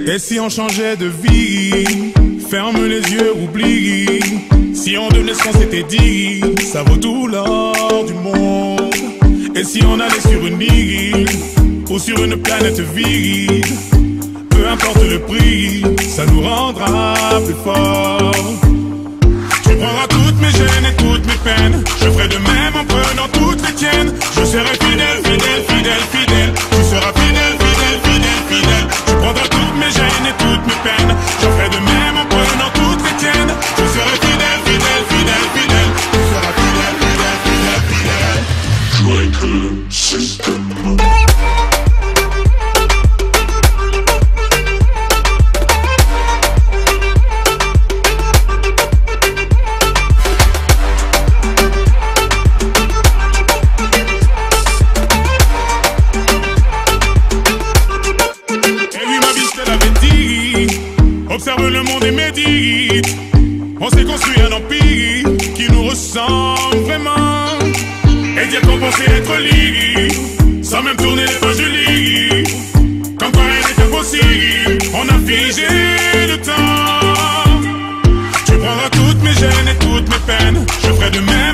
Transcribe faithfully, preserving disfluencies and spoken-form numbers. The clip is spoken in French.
Et si on changeait de vie? Ferme les yeux, oublie. Si on devenait ce qu'on s'était dit, ça vaut tout l'or du monde. Et si on allait sur une île ou sur une planète vide, peu importe le prix, ça nous rendra plus forts. Tu prendras toutes mes gênes et toutes mes peines, je ferai de même en prenant toutes les tiennes. Je serai fidèle, fidèle, fidèle, fidèle. Tu seras fidèle, fidèle, fidèle, fidèle. Tu prendras toutes mes gênes et toutes mes peines, je ferai de même en prenant toutes les tiennes. Je serai fidèle, fidèle, fidèle, fidèle. Tu seras fidèle, fidèle, fidèle, fidèle. Joyeux que le système. Observe le monde et médite. On s'est construit un empire qui nous ressemble vraiment. Et dire qu'on pensait être libre, sans même tourner les pages du livre. Quand quoi rien n'est impossible, on a figé le temps. Tu prendras toutes mes gênes et toutes mes peines, je ferai de même.